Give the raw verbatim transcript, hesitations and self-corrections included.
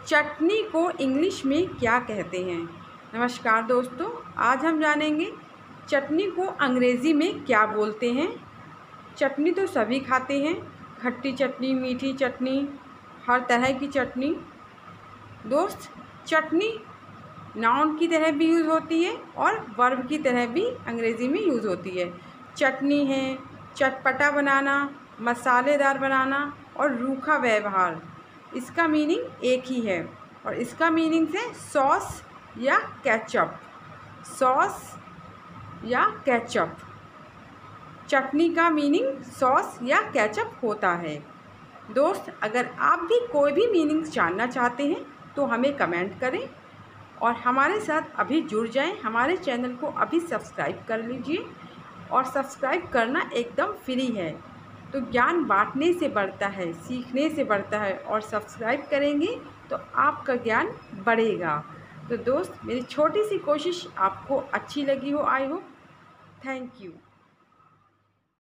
चटनी को इंग्लिश में क्या कहते हैं। नमस्कार दोस्तों, आज हम जानेंगे चटनी को अंग्रेज़ी में क्या बोलते हैं। चटनी तो सभी खाते हैं, खट्टी चटनी, मीठी चटनी, हर तरह की चटनी। दोस्त, चटनी नाउन की तरह भी यूज़ होती है और वर्ब की तरह भी अंग्रेज़ी में यूज़ होती है। चटनी है चटपटा बनाना, मसालेदार बनाना और रूखा व्यवहार। इसका मीनिंग एक ही है और इसका मीनिंग है सॉस या केचप। सॉस या केचप, चटनी का मीनिंग सॉस या केचप होता है। दोस्त, अगर आप भी कोई भी मीनिंग्स जानना चाहते हैं तो हमें कमेंट करें और हमारे साथ अभी जुड़ जाएं। हमारे चैनल को अभी सब्सक्राइब कर लीजिए और सब्सक्राइब करना एकदम फ्री है। तो ज्ञान बांटने से बढ़ता है, सीखने से बढ़ता है और सब्सक्राइब करेंगे तो आपका ज्ञान बढ़ेगा। तो दोस्त, मेरी छोटी सी कोशिश आपको अच्छी लगी हो, आई होप। Thank you.